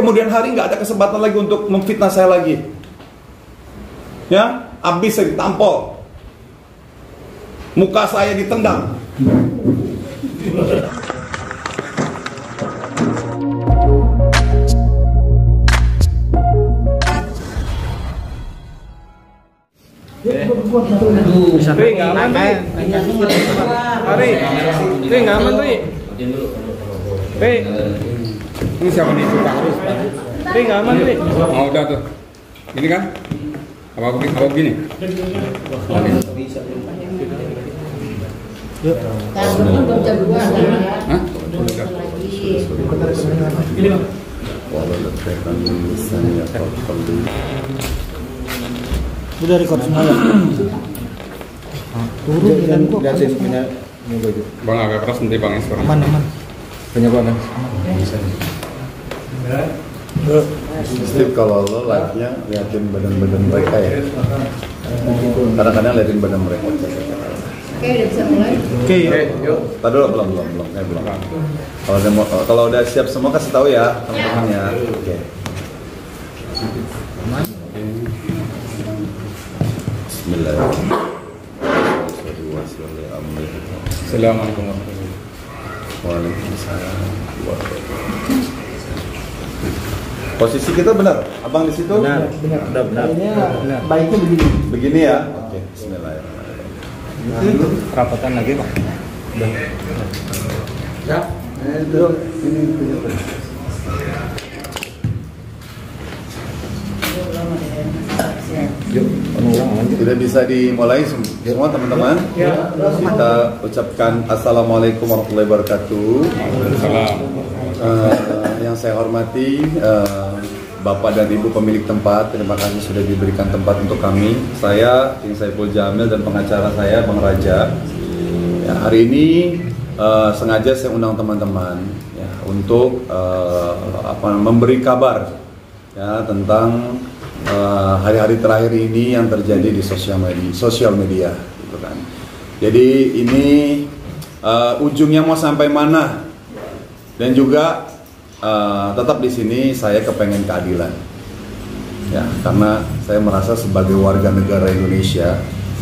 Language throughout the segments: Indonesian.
kemudian hari nggak ada kesempatan lagi untuk memfitnah saya lagi. Ya, habis saya ditampol, muka saya ditendang. Tapi nggak aman, Ari. Tapi nggak aman, Ini siapa nih suka terus? Tapi nggak aman, Oh udah tuh. Ini kan? Apa begini? Yuk. Jam 2 lah. Hah? Ini Bang. Udah record semua ya? Turun dan lihatin punya baju. Bang agak keras nanti bang sekarang. Aman. Punya bang. Steve, kalau lo live-nya liatin badan-badan mereka ya. Kadang-kadang liatin badan mereka. Oke, udah bisa mulai. Oke, Yuk. Tadi dulu belum. Kalau udah siap semua kasih tahu ya teman-temannya. Oke. Bismillahirrahmanirrahim. Assalamualaikum warahmatullahi Waalaikumsalam. Posisi kita benar, abang di situ. Benar. Baiknya begini. Begini ya. Oke. Bismillahirrahmanirrahim. Rapatan lagi Pak. Ya. Itu ini punya. Yuk, pengulang lanjut. Tidak bisa dimulai semua teman-teman. Kita ucapkan Assalamualaikum warahmatullahi wabarakatuh. Yang saya hormati Bapak dan Ibu pemilik tempat, terima kasih sudah diberikan tempat untuk kami. Saya King Saiful Jamil dan pengacara saya Bang Raja. Ya, hari ini sengaja saya undang teman-teman ya, untuk memberi kabar ya tentang hari-hari terakhir ini yang terjadi di sosial media gitu kan. Jadi ini ujungnya mau sampai mana, dan juga tetap di sini saya kepengen keadilan ya, karena saya merasa sebagai warga negara Indonesia,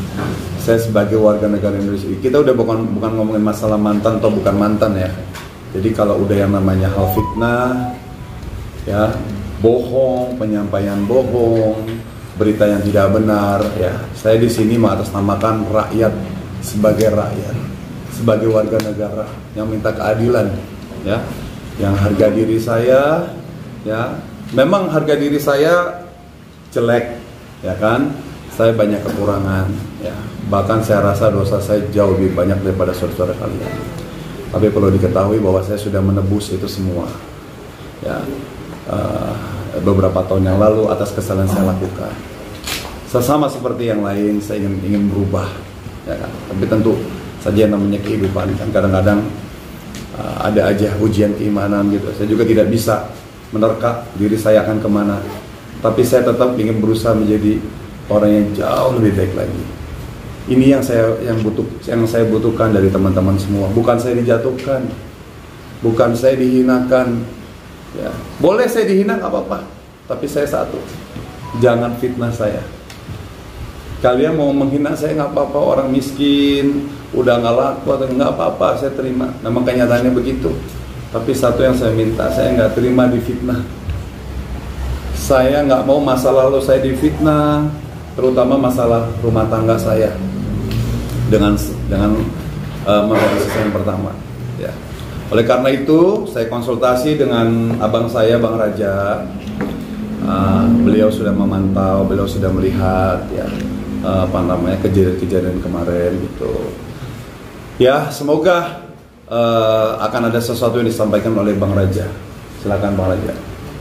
kita udah bukan ngomongin masalah mantan atau bukan mantan ya. Jadi kalau udah yang namanya hal fitnah ya, bohong, penyampaian bohong, berita yang tidak benar ya. Saya di sini mengatasnamakan rakyat, sebagai warga negara yang minta keadilan ya. Yang harga diri saya ya, memang harga diri saya jelek ya kan. Saya banyak kekurangan ya. Bahkan saya rasa dosa saya jauh lebih banyak daripada saudara-saudara kalian. Tapi perlu diketahui bahwa saya sudah menebus itu semua ya. Beberapa tahun yang lalu atas kesalahan saya lakukan. Sesama seperti yang lain, saya ingin berubah, ya kan? Tapi tentu saja namanya kehidupan kan kadang-kadang ada aja ujian keimanan gitu. Saya juga tidak bisa menerka diri saya akan kemana. Tapi saya tetap ingin berusaha menjadi orang yang jauh lebih baik lagi. Ini yang saya butuhkan dari teman-teman semua. Bukan saya dijatuhkan, bukan saya dihinakan. Ya, boleh saya dihina nggak apa-apa, tapi saya satu, jangan fitnah saya. Kalian mau menghina saya nggak apa-apa, orang miskin, udah nggak laku atau nggak apa-apa, saya terima. Memang kenyataannya begitu. Tapi satu yang saya minta, saya nggak terima difitnah. Saya nggak mau masa lalu saya difitnah, terutama masalah rumah tangga saya dengan saya yang pertama. Ya. Oleh karena itu, saya konsultasi dengan abang saya, Bang Raja. Beliau sudah memantau, beliau sudah melihat, ya, kejadian-kejadian kemarin gitu. Ya, semoga akan ada sesuatu yang disampaikan oleh Bang Raja. Silakan Bang Raja.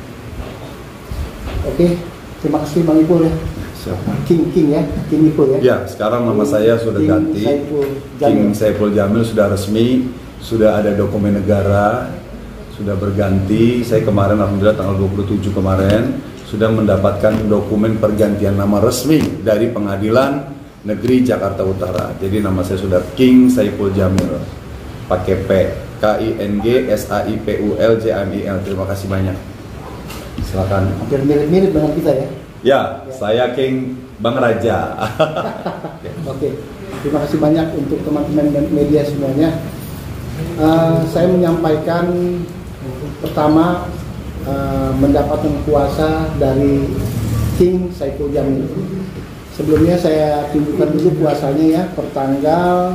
Oke, terima kasih Bang Ipul ya. King ya, King Ipul ya. Ya, sekarang nama saya sudah ganti. King Saiful Jamil sudah resmi. Sudah ada dokumen negara, sudah berganti. Saya kemarin alhamdulillah tanggal 27 kemarin sudah mendapatkan dokumen pergantian nama resmi dari Pengadilan Negeri Jakarta Utara. Jadi nama saya sudah King Saiful Jamil, pakai P, KING SAIPUL JAMIL. Terima kasih banyak. Silakan. Hampir mirip-mirip dengan kita ya. Ya, saya King Bang Raja. Oke, terima kasih banyak untuk teman-teman media semuanya. Saya menyampaikan pertama mendapatkan kuasa dari King Saiful Jamil. Sebelumnya saya tunjukkan dulu kuasanya ya, pertanggal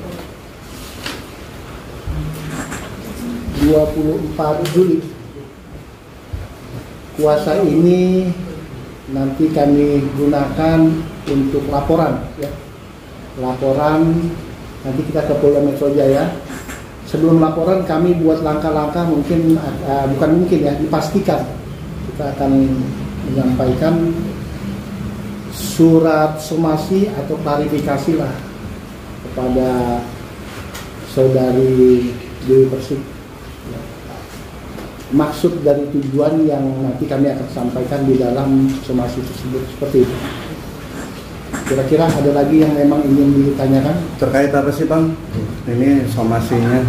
24 Juli. Kuasa ini nanti kami gunakan untuk laporan ya. Laporan nanti kita ke Polda Metro Jaya. Sebelum laporan kami buat langkah-langkah bukan mungkin ya, dipastikan kita akan menyampaikan surat somasi atau klarifikasi lah kepada saudari Dewi Persik. Maksud dari tujuan yang nanti kami akan sampaikan di dalam somasi tersebut seperti itu. Kira-kira ada lagi yang memang ingin ditanyakan? Terkait apa sih Bang? Ini somasinya?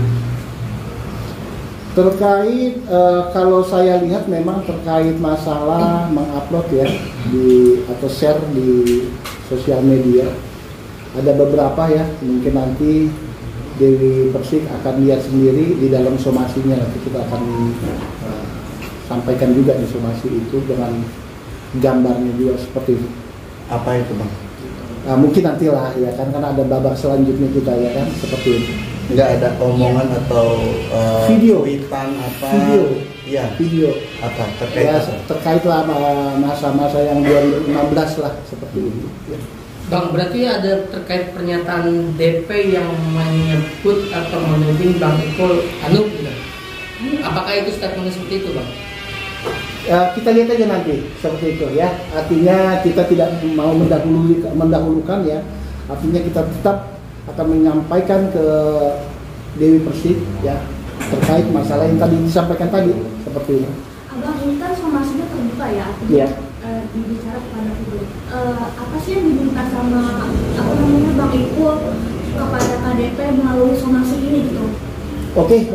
Terkait kalau saya lihat memang terkait masalah mengupload ya atau share di sosial media. Ada beberapa ya, mungkin nanti Dewi Persik akan lihat sendiri di dalam somasinya, nanti kita akan sampaikan juga di somasi itu dengan gambarnya juga seperti itu. Apa itu Bang? Mungkin nantilah ya kan, karena ada babak selanjutnya kita ya kan, seperti itu. Nggak ada omongan atau video, tweetan apa? Iya, video. Apa terkait? Ya, terkait lah masa-masa yang 2016 lah seperti itu. Ya. Bang, berarti ada terkait pernyataan DP yang menyebut atau menuding Bang Ipul anu gitu. Apakah itu statement seperti itu, Bang? Kita lihat aja nanti seperti itu ya. Artinya kita tidak mau mendahulukan ya. Artinya kita tetap akan menyampaikan ke Dewi Persik ya terkait masalah yang tadi disampaikan tadi seperti ini. Abang, ini kan somasinya terbuka ya. Artinya Iya. Dibicara kepada publik. Apa sih yang diminta sama Bang Ipul kepada KDP melalui somasi ini gitu? Oke,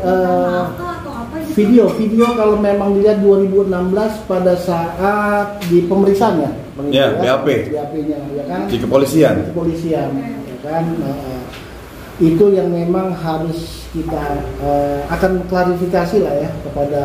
video kalau memang dilihat 2016 pada saat di pemeriksaan ya, Ya, BAP. BAP-nya ya kan? Di kepolisian. Ya kan? Itu yang memang harus kita akan klarifikasi lah ya kepada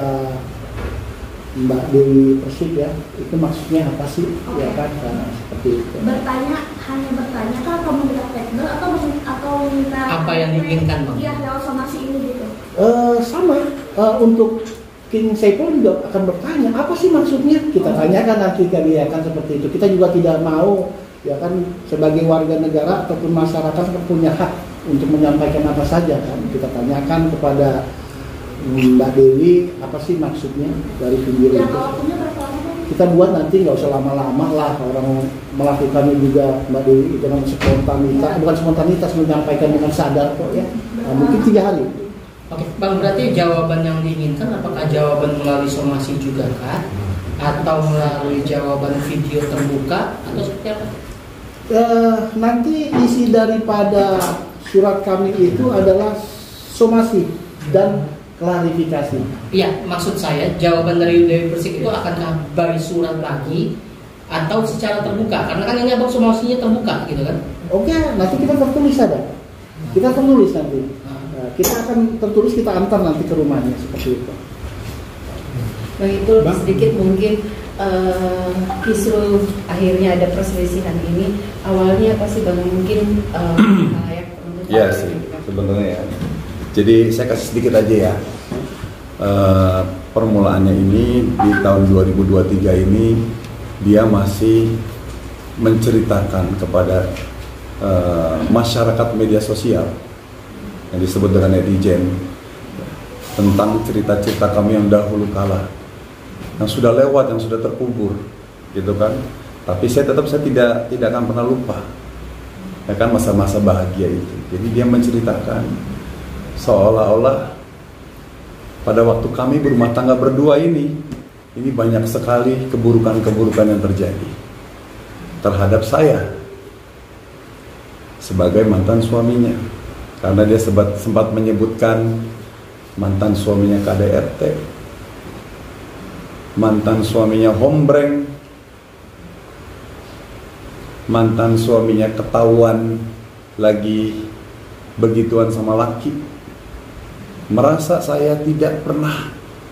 Mbak Dewi Persik ya, itu maksudnya apa sih? Okay. Ya kan, seperti itu. Hanya bertanya kan atau meminta tekbel atau minta apa yang diinginkan Bang? Iya, lewat somasi ini gitu. Sama untuk King Saiful juga akan bertanya apa sih maksudnya, kita tanyakan nanti kan ya kan seperti itu. Kita juga tidak mau ya kan sebagai warga negara ataupun masyarakat punya hak untuk menyampaikan apa saja kan, kita tanyakan kepada Mbak Dewi apa sih maksudnya dari video ya, itu. Kita buat nanti nggak usah lama-lama lah orang melakukannya juga Mbak Dewi dengan spontanitas, bukan spontanitas, menyampaikan dengan sadar kok ya. Mungkin 3 hari. Oke, Bang, berarti jawaban yang diinginkan apakah jawaban melalui somasi juga kah? Atau melalui jawaban video terbuka atau seperti apa? Nanti isi daripada surat kami itu adalah somasi dan klarifikasi. Iya, maksud saya jawaban dari Dewi Persik itu akankah by surat lagi atau secara terbuka? Karena kan ini abang somasinya terbuka gitu kan? Oke, nanti kita tertulis ada. Kita tertulis nanti. Kita akan tertulis, kita antar nanti ke rumahnya seperti itu. Bang Ipul, sedikit mungkin kisru akhirnya ada perselisihan ini awalnya apa sih Bang? Mungkin layak untuk Iya sih sebenarnya ya. Jadi saya kasih sedikit aja ya. Permulaannya ini di tahun 2023 ini dia masih menceritakan kepada masyarakat media sosial yang disebut dengan netizen tentang cerita-cerita kami yang dahulu kala, yang sudah lewat, yang sudah terkubur, gitu kan. Tapi saya tidak akan pernah lupa, ya kan, masa-masa bahagia itu. Jadi dia menceritakan seolah-olah pada waktu kami berumah tangga berdua ini banyak sekali keburukan-keburukan yang terjadi terhadap saya sebagai mantan suaminya, karena dia sempat menyebutkan mantan suaminya KDRT, mantan suaminya hombreng, mantan suaminya ketahuan lagi begituan sama laki, merasa saya tidak pernah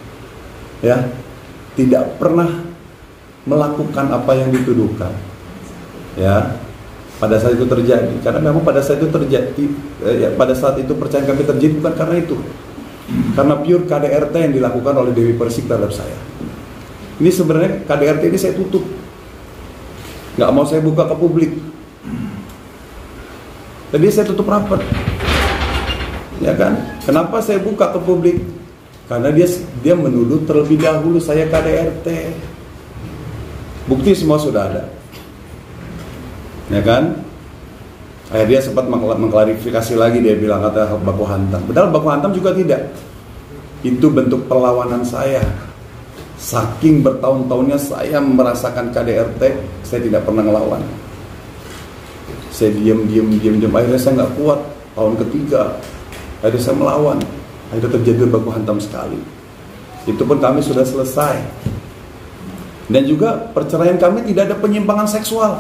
melakukan apa yang dituduhkan. Ya, pada saat itu terjadi, karena memang pada saat itu terjadi, pada saat itu percayaan kami terjadi bukan karena itu, karena pure KDRT yang dilakukan oleh Dewi Persik terhadap saya. Ini sebenarnya KDRT ini saya tutup, nggak mau saya buka ke publik. Jadi saya tutup rapat, ya kan? Kenapa saya buka ke publik? Karena dia menuduh terlebih dahulu saya KDRT. Bukti semua sudah ada, ya kan? Akhirnya dia sempat mengklarifikasi lagi, dia bilang kata baku hantam. Padahal baku hantam juga tidak. Itu bentuk perlawanan saya. Saking bertahun-tahunnya saya merasakan KDRT, saya tidak pernah ngelawan. Saya diam. Akhirnya saya nggak kuat. Tahun ketiga, akhirnya saya melawan. Akhirnya terjadi baku hantam sekali. Itu pun kami sudah selesai. Dan juga perceraian kami tidak ada penyimpangan seksual.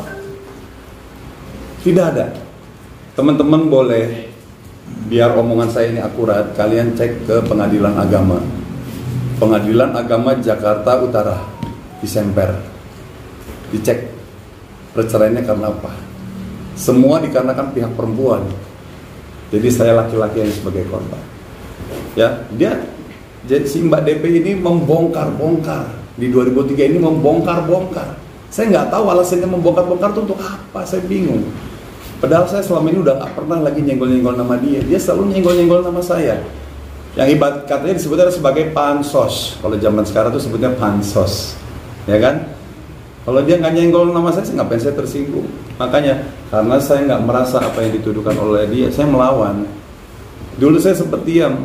Tidak ada. Teman-teman boleh, biar omongan saya ini akurat, kalian cek ke Pengadilan Agama. Pengadilan Agama Jakarta Utara di Semper. Dicek perceraiannya karena apa. Semua dikarenakan pihak perempuan. Jadi saya laki-laki yang sebagai korban. Ya, jadi si Mbak DP ini membongkar-bongkar. Di 2003 ini membongkar-bongkar. Saya nggak tahu alasannya membongkar-bongkar itu untuk apa. Saya bingung. Padahal saya selama ini udah nggak pernah lagi nyenggol-nyenggol nama dia. Dia selalu nyenggol-nyenggol nama saya. Yang ibarat katanya disebutnya sebagai pansos. Kalau zaman sekarang itu sebutnya pansos, ya kan? Kalau dia nggak nyenggol nama saya, ngapain saya tersinggung? Makanya karena saya nggak merasa apa yang dituduhkan oleh dia, saya melawan. Dulu saya sempat diam.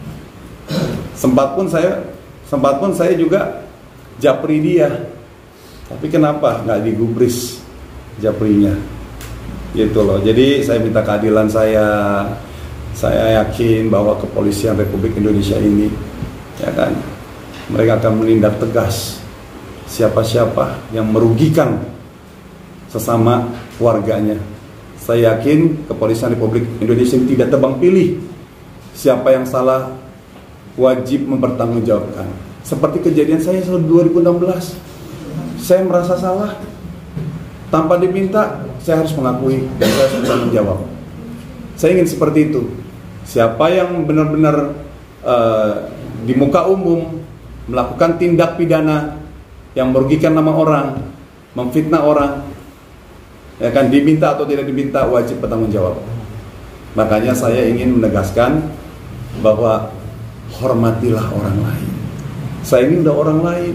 Sempat pun saya juga japri dia. Tapi kenapa nggak digubris japrinya? Gitu loh. Jadi saya minta keadilan saya. Saya yakin bahwa kepolisian Republik Indonesia ini, ya kan, mereka akan menindak tegas siapa-siapa yang merugikan sesama warganya. Saya yakin kepolisian Republik Indonesia tidak tebang pilih. Siapa yang salah wajib mempertanggungjawabkan. Seperti kejadian saya tahun 2016. Saya merasa salah. Tanpa diminta, saya harus mengakui dan saya harus bertanggung jawab. Saya ingin seperti itu. Siapa yang benar-benar di muka umum melakukan tindak pidana yang merugikan nama orang, memfitnah orang, ya kan, diminta atau tidak diminta wajib bertanggung jawab. Makanya saya ingin menegaskan bahwa hormatilah orang lain. Saya ini udah orang lain.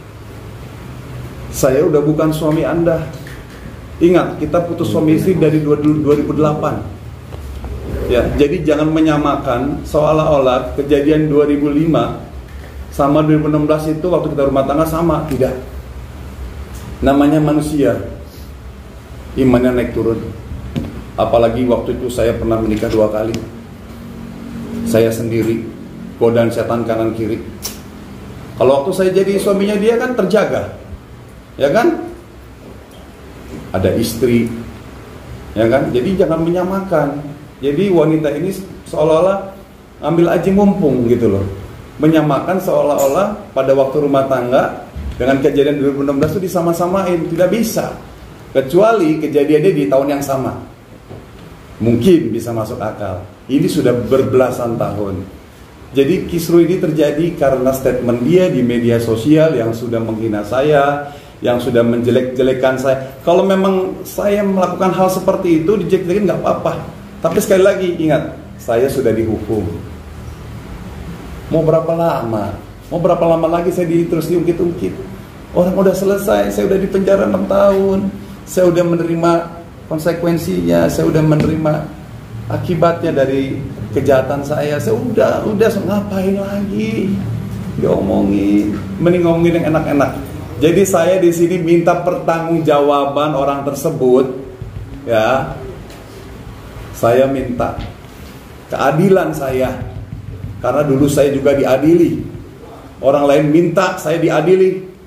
Saya udah bukan suami Anda. Ingat, kita putus suami istri dari 2008. Ya, jadi jangan menyamakan seolah-olah kejadian 2005 sama 2016 itu waktu kita rumah tangga sama. Tidak. Namanya manusia, imannya naik turun. Apalagi waktu itu saya pernah menikah 2 kali. Saya sendiri, godaan setan kanan kiri. Kalau waktu saya jadi suaminya dia kan terjaga, ya kan? Ada istri, ya kan? Jadi jangan menyamakan. Jadi wanita ini seolah-olah ambil aji mumpung gitu loh. Menyamakan seolah-olah pada waktu rumah tangga dengan kejadian 2016 itu disama-samain. Tidak bisa. Kecuali kejadiannya di tahun yang sama. Mungkin bisa masuk akal. Ini sudah berbelasan tahun. Jadi kisruh ini terjadi karena statement dia di media sosial yang sudah menghina saya, yang sudah menjelek-jelekan saya. Kalau memang saya melakukan hal seperti itu, dijelek-jelekin nggak apa-apa. Tapi sekali lagi ingat, saya sudah dihukum. Mau berapa lama? Mau berapa lama lagi saya terus diungkit-ungkit? Orang udah selesai, saya udah di penjara 6 tahun. Saya udah menerima konsekuensinya, saya udah menerima akibatnya dari kejahatan saya. Saya udah ngapain lagi? Diomongin, mending ngomongin yang enak-enak. Jadi saya di sini minta pertanggungjawaban orang tersebut, ya. Saya minta keadilan saya, karena dulu saya juga diadili. Orang lain minta, saya diadili.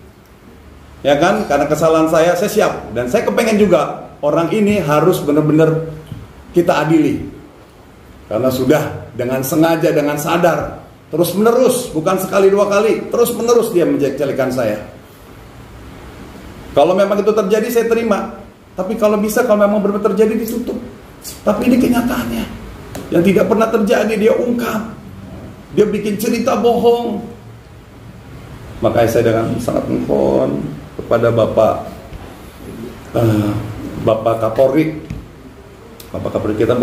ya kan? Karena kesalahan saya siap. Dan saya kepengen juga orang ini harus benar-benar kita adili. Karena sudah dengan sengaja, dengan sadar, terus menerus, bukan sekali dua kali, terus menerus dia menjelek-jelekan saya. Kalau memang itu terjadi saya terima. Tapi kalau bisa, kalau memang benar terjadi ditutup. Tapi ini kenyataannya. Yang tidak pernah terjadi dia ungkap. Dia bikin cerita bohong. Makanya saya dengan sangat mohon kepada Bapak Kapolri. Bapak Kapolri kita,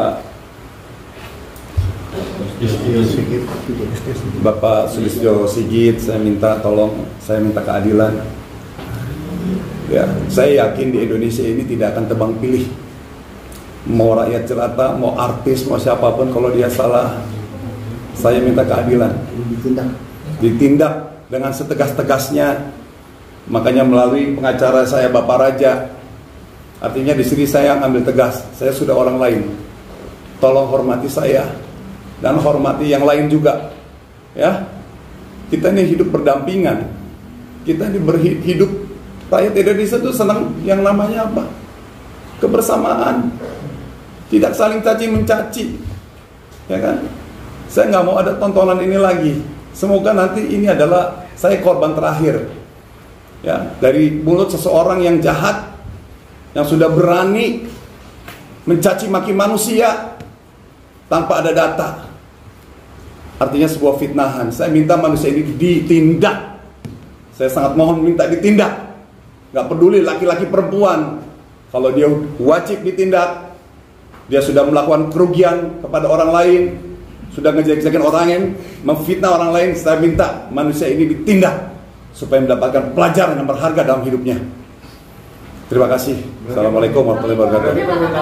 Bapak Sulistyo Sigit, saya minta tolong, saya minta keadilan. Ya, saya yakin di Indonesia ini tidak akan tebang pilih. Mau rakyat jelata, mau artis, mau siapapun, kalau dia salah, saya minta keadilan. Ditindak dengan setegas-tegasnya. Makanya melalui pengacara saya, Bapak Raja, artinya di sini saya ngambil tegas. Saya sudah orang lain. Tolong hormati saya dan hormati yang lain juga. Ya, kita ini hidup berdampingan. Kita ini hidup, rakyat Indonesia itu senang yang namanya apa? Kebersamaan. Tidak saling caci mencaci, ya kan? Saya nggak mau ada tontonan ini lagi. Semoga nanti ini adalah saya korban terakhir, ya, dari mulut seseorang yang jahat, yang sudah berani mencaci maki manusia tanpa ada data. Artinya sebuah fitnahan. Saya minta manusia ini ditindak. Saya sangat mohon minta ditindak. Nggak peduli laki-laki perempuan. Kalau dia wajib ditindak. Dia sudah melakukan kerugian kepada orang lain, sudah ngejelek-jelekin orang lain, memfitnah orang lain. Saya minta manusia ini ditindak supaya mendapatkan pelajaran yang berharga dalam hidupnya. Terima kasih. Assalamualaikum warahmatullahi wabarakatuh.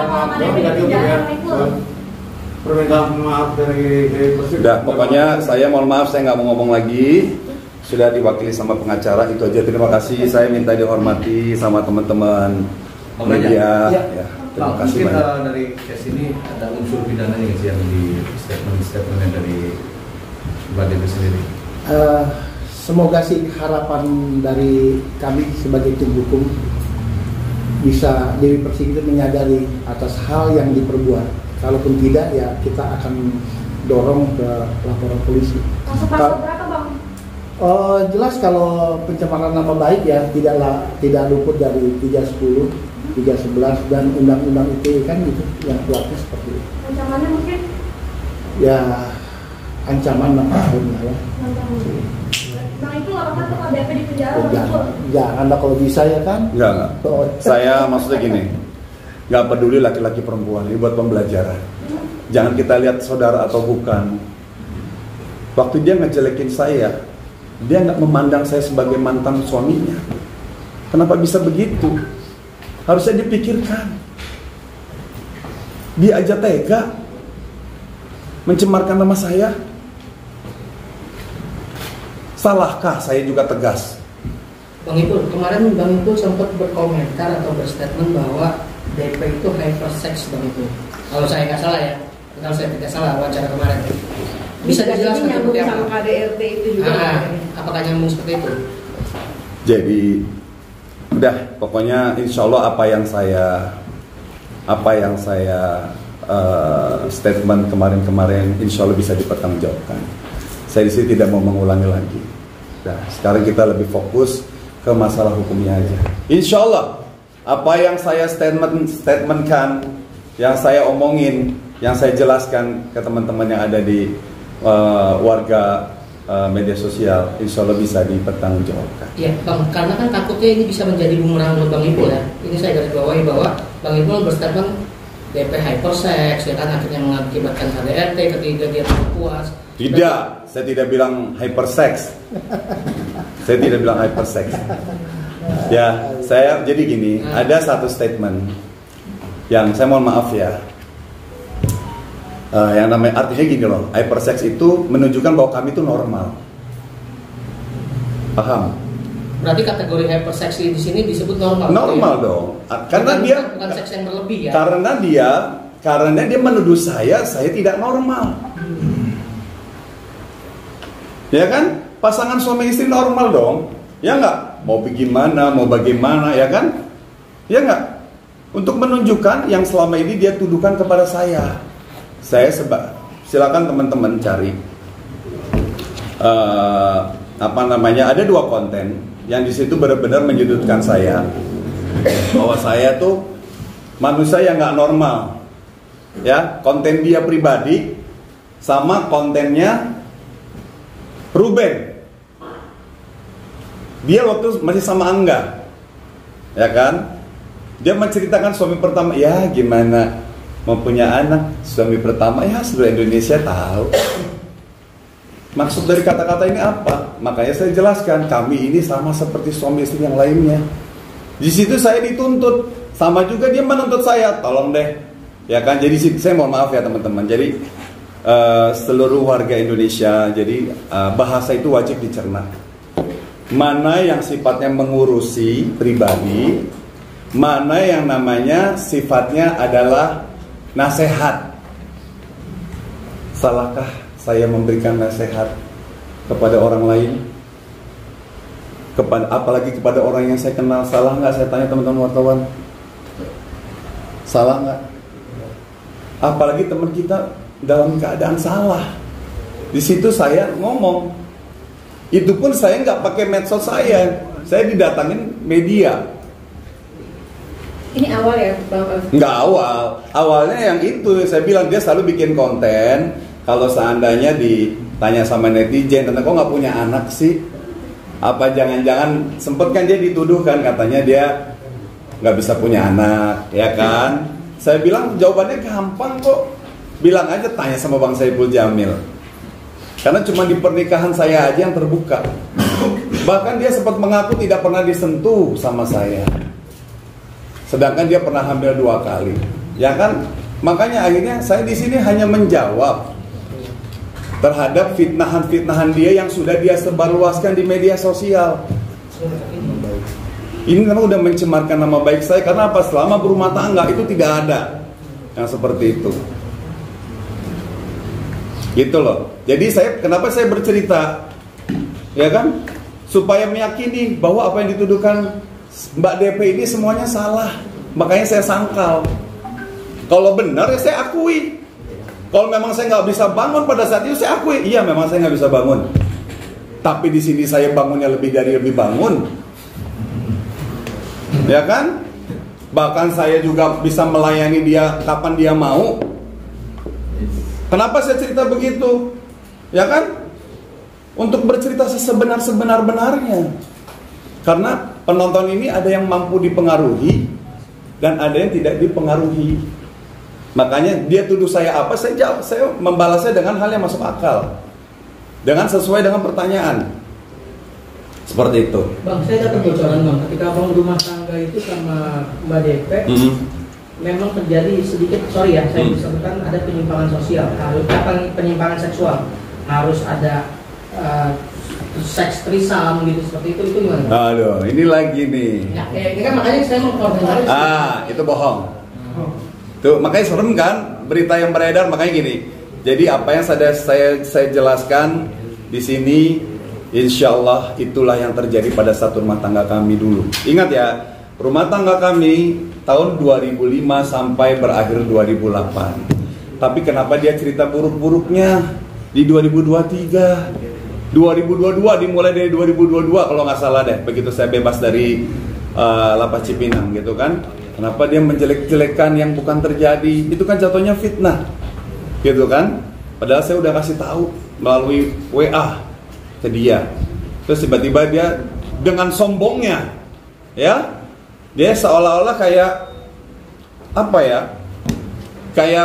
Permintaan maaf dari Sudah, pokoknya saya mohon maaf, saya nggak mau ngomong lagi. Sudah diwakili sama pengacara, itu aja. Terima kasih. Saya minta dihormati sama teman-teman media. Ya. Terima kasih mungkin banyak. dari case ini ada unsur pidananya yang di statementnya dari Mbak Dewi sendiri. Semoga sih harapan dari kami sebagai tim hukum bisa Dewi Persik itu menyadari atas hal yang diperbuat. Kalaupun tidak, ya kita akan dorong ke laporan polisi. Pasal berapa, Bang? Jelas kalau pencemaran nama baik ya tidak luput dari 310. 311 dan undang-undang ITE kan gitu yang kuatnya seperti itu. Ancamannya mungkin? Ya ancaman 6 tahun lah ya. 6 tahun. Bang itu apakah tuh KDP di penjara? Jangan lah kalau bisa ya kan? Enggak. Saya maksudnya gini, nggak peduli laki-laki perempuan, ini buat pembelajaran. Jangan kita lihat saudara atau bukan. Waktu dia ngejelekin saya, dia nggak memandang saya sebagai mantan suaminya. Kenapa bisa begitu? Harusnya dipikirkan. Dia aja tega mencemarkan nama saya. Salahkah saya juga tegas? Bang Ipul, kemarin Bang Ipul sempat berkomentar atau berstatement bahwa DP itu hypersex, Bang Ipul. Kalau saya nggak salah ya, kalau saya tidak salah wawancara kemarin. Bisa dijelaskan nyambung seperti sama apa? KDRT itu juga. Apakah nyambung seperti itu? Jadi udah, pokoknya insya Allah apa yang saya statement kemarin-kemarin insya Allah bisa dipertanggungjawabkan. Saya di sini tidak mau mengulangi lagi. Nah, sekarang kita lebih fokus ke masalah hukumnya aja. Insya Allah apa yang saya statementkan, yang saya omongin, yang saya jelaskan ke teman-teman yang ada di warga media sosial, insya Allah bisa dipertanggungjawabkan. Iya, Bang, karena kan takutnya ini bisa menjadi bumerang buat Bang Ipul ya. Ini saya garis bawahi bahwa Bang Ipul berstatement DP hypersex, ya kan, akhirnya mengakibatkan KDRT ketika dia tidak puas. Tidak, saya tidak bilang hypersex. Saya tidak bilang hypersex. Ya, saya jadi gini, ada satu statement yang saya mohon maaf ya. Yang namanya artinya gini loh, hypersex itu menunjukkan bahwa kami itu normal. Paham? Berarti kategori hypersex di sini disebut normal. Normal ya? Dong. Karena bukan seks yang berlebih ya. Karena dia menuduh saya tidak normal. Ya kan? Pasangan suami istri normal dong. Ya enggak? mau bagaimana, ya kan? Ya nggak? Untuk menunjukkan yang selama ini dia tuduhkan kepada saya. Silakan teman-teman cari. Ada 2 konten yang di situ benar-benar menyudutkan saya, bahwa saya tuh manusia yang nggak normal. Ya, konten dia pribadi sama kontennya Ruben. Dia waktu masih sama Angga, ya kan? Dia menceritakan suami pertama, ya gimana mempunyai anak suami pertama, ya seluruh Indonesia tahu. Maksud dari kata-kata ini apa? Makanya saya jelaskan, kami ini sama seperti suami istri yang lainnya. Di situ saya dituntut, sama juga dia menuntut saya, tolong deh, ya kan? Jadi saya mohon maaf ya teman-teman. Jadi seluruh warga Indonesia, jadi bahasa itu wajib dicerna. Mana yang sifatnya mengurusi pribadi, mana yang namanya sifatnya adalah nasihat. Salahkah saya memberikan nasihat kepada orang lain? Apalagi kepada orang yang saya kenal. Salah nggak? Saya tanya teman-teman wartawan. Salah nggak? Apalagi teman kita dalam keadaan salah. Di situ saya ngomong. Itu pun saya nggak pakai medsos saya didatangin media. Ini awal ya, Bang? Nggak awal. Awalnya yang itu, saya bilang dia selalu bikin konten. Kalau seandainya ditanya sama netizen, tentang kok nggak punya anak sih? Apa jangan-jangan sempet kan dia dituduhkan katanya dia nggak bisa punya anak, ya kan? Saya bilang jawabannya gampang kok. Bilang aja, tanya sama Bang Saiful Jamil. Karena cuma di pernikahan saya aja yang terbuka. Bahkan dia sempat mengaku tidak pernah disentuh sama saya. Sedangkan dia pernah hamil 2 kali. Ya kan? Makanya akhirnya saya di sini hanya menjawab terhadap fitnahan-fitnahan dia yang sudah dia sebarluaskan di media sosial. Ini karena udah mencemarkan nama baik saya. Karena apa? Selama berumah tangga itu tidak ada yang seperti itu. Gitu loh. Jadi kenapa saya bercerita, ya kan, supaya meyakini bahwa apa yang dituduhkan Mbak DP ini semuanya salah. Makanya saya sangkal. Kalau benar ya saya akui. Kalau memang saya nggak bisa bangun pada saat itu, saya akui. Iya, memang saya nggak bisa bangun. Tapi di sini saya bangunnya lebih bangun. Ya kan? Bahkan saya juga bisa melayani dia kapan dia mau. Kenapa saya cerita begitu? Ya kan? Untuk bercerita sebenar-benarnya. Karena penonton ini ada yang mampu dipengaruhi dan ada yang tidak dipengaruhi. Makanya dia tuduh saya apa, saya jawab, saya membalasnya dengan hal yang masuk akal. Dengan sesuai dengan pertanyaan. Seperti itu. Bang, saya dapat bocoran Bang, ketika Bang rumah tangga itu sama Mbak DP, memang terjadi sedikit, saya disebutkan ada penyimpangan sosial, harus penyimpangan seksual, harus ada seks trisam gitu, seperti itu gimana? Aduh, ini lagi nih. Ya, ini kan makanya saya mau koordinasi. Itu bohong. Tuh, makanya serem kan berita yang beredar, makanya gini. Jadi apa yang saya jelaskan di sini, insya Allah itulah yang terjadi pada satu rumah tangga kami dulu. Ingat ya, rumah tangga kami tahun 2005 sampai berakhir 2008. Tapi kenapa dia cerita buruk-buruknya di 2023? 2022 dimulai dari 2022 kalau nggak salah deh. Begitu saya bebas dari Lapas Cipinang gitu kan. Kenapa dia menjelek-jelekan yang bukan terjadi? Itu kan jatuhnya fitnah, gitu kan? Padahal saya udah kasih tahu melalui WA ke dia. Terus tiba-tiba dia dengan sombongnya, ya, dia seolah-olah kayak apa ya? Kayak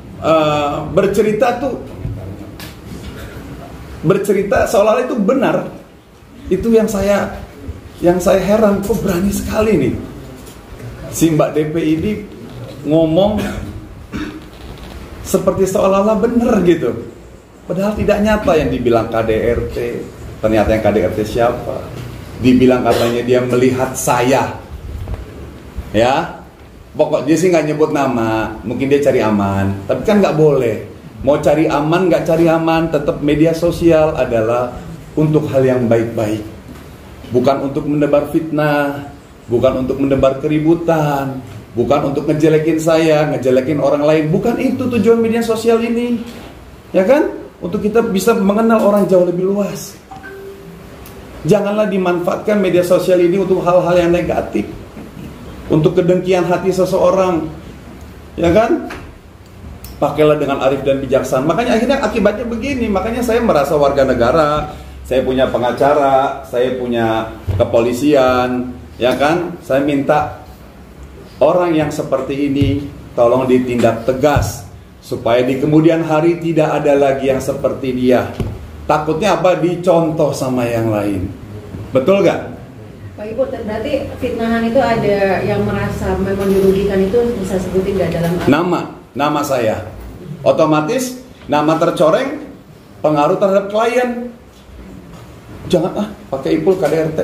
bercerita seolah-olah itu benar. Itu yang saya heran, kok berani sekali nih si Mbak DP ini ngomong seperti seolah-olah benar gitu. Padahal tidak nyata yang dibilang KDRT. Ternyata yang KDRT siapa? Dibilang katanya dia melihat saya. Ya, pokok dia sih nggak nyebut nama. Mungkin dia cari aman. Tapi kan nggak boleh. Mau cari aman nggak cari aman, tetap media sosial adalah untuk hal yang baik-baik. bukan untuk menebar fitnah, bukan untuk menebar keributan, bukan untuk ngejelekin saya, ngejelekin orang lain. Bukan itu tujuan media sosial ini, ya kan? Untuk kita bisa mengenal orang jauh lebih luas. Janganlah dimanfaatkan media sosial ini untuk hal-hal yang negatif, untuk kedengkian hati seseorang, ya kan? Pakailah dengan arif dan bijaksana. Makanya akhirnya akibatnya begini. Makanya saya merasa warga negara, saya punya pengacara, saya punya kepolisian, ya kan? Saya minta orang yang seperti ini tolong ditindak tegas, supaya di kemudian hari tidak ada lagi yang seperti dia. Takutnya apa? Dicontoh sama yang lain. Betul gak? Pak Ibu, berarti fitnahan itu ada yang merasa memang dirugikan, itu bisa sebutin gak dalam nama saya. Otomatis nama tercoreng, pengaruh terhadap klien. Jangan pakai Ipul KDRT.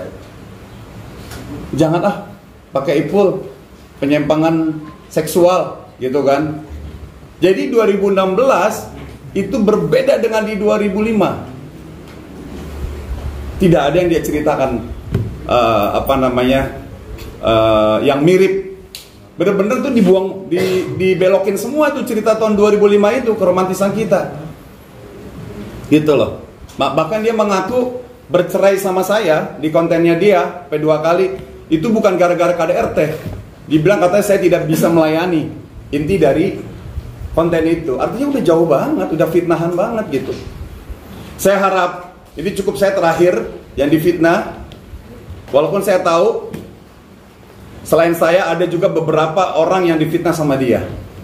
Jangan pakai Ipul penyimpangan seksual, gitu kan. Jadi 2016 itu berbeda dengan di 2005. Tidak ada yang dia ceritakan yang mirip. Bener-bener tuh dibuang, dibelokin semua tuh cerita tahun 2005 itu, keromantisan kita. Gitu loh. Bahkan dia mengaku bercerai sama saya di kontennya dia sampai 2 kali. Itu bukan gara-gara KDRT. Dibilang katanya saya tidak bisa melayani. Inti dari konten itu. Artinya udah jauh banget, udah fitnahan banget gitu. Saya harap ini cukup saya terakhir yang difitnah. Walaupun saya tahu selain saya ada juga beberapa orang yang difitnah sama dia.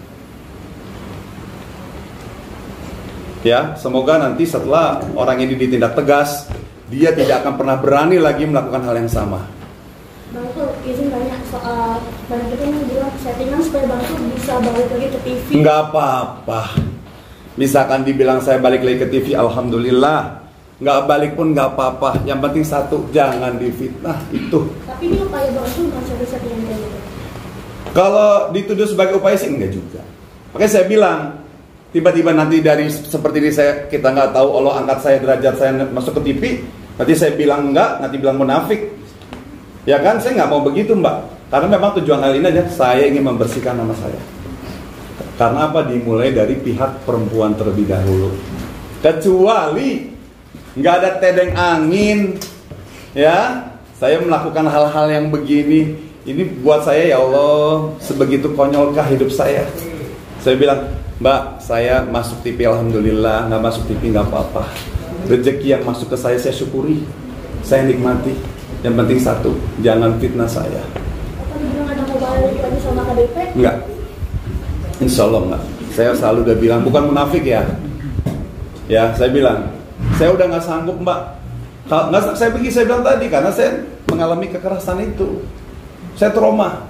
Ya, semoga nanti setelah orang ini ditindak tegas, dia tidak akan pernah berani lagi melakukan hal yang sama. Bang tuh izin tanya soal banyak itu yang bilang settingan supaya Bang tuh bisa balik lagi ke TV. Nggak apa-apa. Misalkan dibilang saya balik lagi ke TV, alhamdulillah. Nggak balik pun nggak apa-apa. Yang penting satu, jangan difitnah itu. Tapi ini upaya Bang tuh nggak ada settingan kayak gitu. Kalau dituduh sebagai upaya sih enggak juga. Makanya saya bilang, tiba-tiba nanti dari seperti ini kita nggak tahu, Allah angkat saya, derajat saya masuk ke TV, nanti saya bilang enggak, nanti bilang munafik. Ya kan, saya nggak mau begitu Mbak. Karena memang tujuan hal ini aja, saya ingin membersihkan nama saya. Karena apa? Dimulai dari pihak perempuan terlebih dahulu. Kecuali nggak ada tedeng angin, ya, saya melakukan hal-hal yang begini. Ini buat saya, ya Allah, sebegitu konyolkah hidup saya. Saya bilang, Mbak, saya masuk TV alhamdulillah, nggak masuk TV nggak apa-apa. Rezeki yang masuk ke saya syukuri, saya nikmati. Yang penting satu, jangan fitnah saya. Apa dibilang ada mau balik lagi sama KDP? Enggak, insya Allah enggak. Saya selalu udah bilang, bukan munafik ya. Ya, saya bilang, saya udah nggak sanggup Mbak. Nggak, saya bilang tadi, karena saya mengalami kekerasan itu. Saya trauma.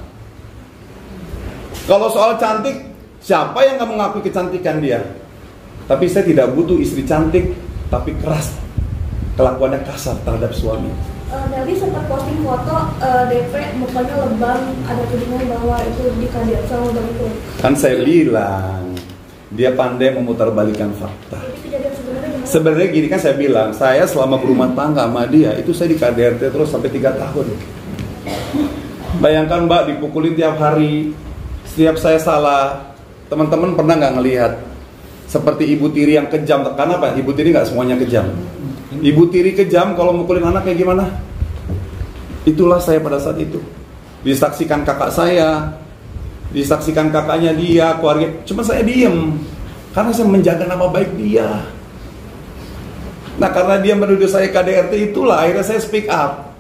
Kalau soal cantik, siapa yang nggak mengakui kecantikan dia? Tapi saya tidak butuh istri cantik, tapi keras. Kelakuannya kasar terhadap suami. Dari sempat posting foto DP mukanya lebam, ada tudingan bahwa itu dikandil sama Bang itu. Kan saya bilang, dia pandai memutarbalikkan fakta. Jadi kejadian sebenarnya gimana? Sebenarnya gini kan saya bilang, saya selama berumah tangga sama dia, itu saya di KDRT terus sampai 3 tahun. Bayangkan Mbak, dipukulin tiap hari, setiap saya salah. Teman-teman pernah nggak ngelihat seperti ibu tiri yang kejam? Karena apa? Ibu tiri nggak semuanya kejam. Ibu tiri kejam kalau mukulin anak kayak gimana? Itulah saya pada saat itu. Disaksikan kakak saya, disaksikan kakaknya dia, keluarga. Cuma saya diem, karena saya menjaga nama baik dia. Nah, karena dia menuduh saya KDRT, itulah akhirnya saya speak up.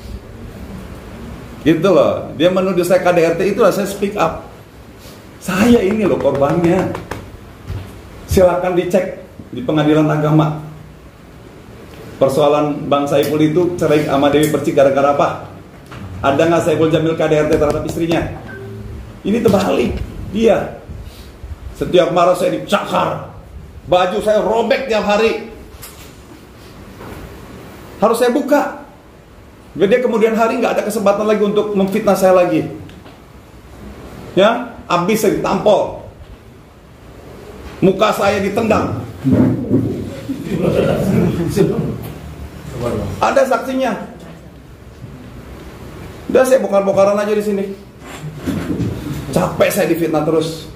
Gitu loh. Dia menuduh saya KDRT, itulah saya speak up. Saya ini loh korbannya. Silakan dicek di pengadilan agama. Persoalan Bang Saiful itu cerai sama Dewi Persik gara-gara apa? Ada nggak Saiful Jamil KDRT terhadap istrinya? Ini terbalik. Dia setiap marah saya dicakar, baju saya robek tiap hari, harus saya buka. Dia kemudian hari nggak ada kesempatan lagi untuk memfitnah saya lagi. Ya, habis saya ditampol, muka saya ditendang. Ada saksinya. Udah saya bongkar-bongkaran aja di sini. Capek saya difitnah terus.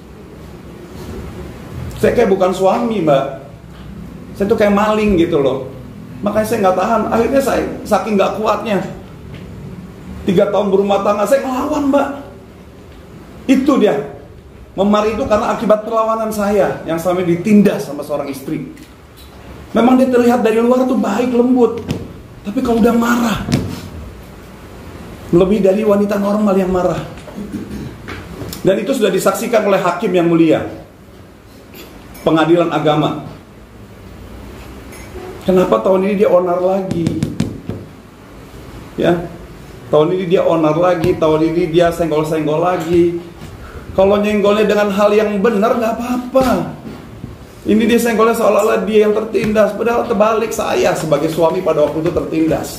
Saya kayak bukan suami, Mbak. Saya tuh kayak maling gitu loh. Makanya saya nggak tahan. Akhirnya saya saking nggak kuatnya, 3 tahun berumah tangga saya ngelawan, Mbak. Itu dia. Memar itu karena akibat perlawanan saya yang selama ini ditindas sama seorang istri. Memang dia terlihat dari luar tuh baik, lembut, tapi kalau udah marah, lebih dari wanita normal yang marah. Dan itu sudah disaksikan oleh hakim yang mulia, pengadilan agama. Kenapa tahun ini dia onar lagi? Ya, tahun ini dia onar lagi, tahun ini dia senggol-senggol lagi. Kalau nyenggolnya dengan hal yang benar nggak apa-apa. Ini dia senggolnya seolah-olah dia yang tertindas, padahal terbalik, saya sebagai suami pada waktu itu tertindas.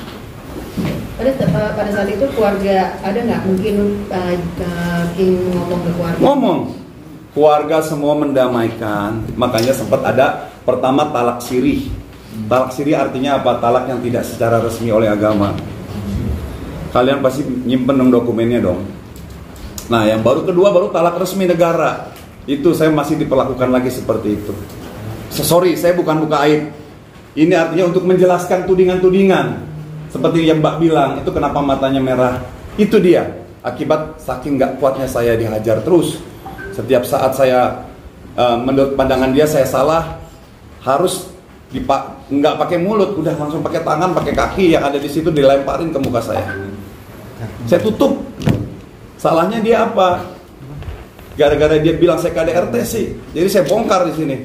Pada saat itu keluarga ada nggak mungkin King ngomong ke keluarga? Ngomong, keluarga semua mendamaikan. Makanya sempat ada pertama talak sirih. Talak sirih artinya apa? Talak yang tidak secara resmi oleh agama. Kalian pasti nyimpen dong dokumennya dong. Nah, yang baru kedua baru talak resmi negara. Itu saya masih diperlakukan lagi seperti itu. Sorry, saya bukan buka aib. Ini artinya untuk menjelaskan tudingan-tudingan. Seperti yang Mbak bilang, itu kenapa matanya merah. Itu dia, akibat saking gak kuatnya saya dihajar terus. Setiap saat saya menurut pandangan dia saya salah, harus nggak pakai mulut, udah langsung pakai tangan, pakai kaki yang ada di situ dilemparin ke muka saya. Saya tutup. Salahnya dia apa? Gara-gara dia bilang saya KDRT sih, jadi saya bongkar di sini.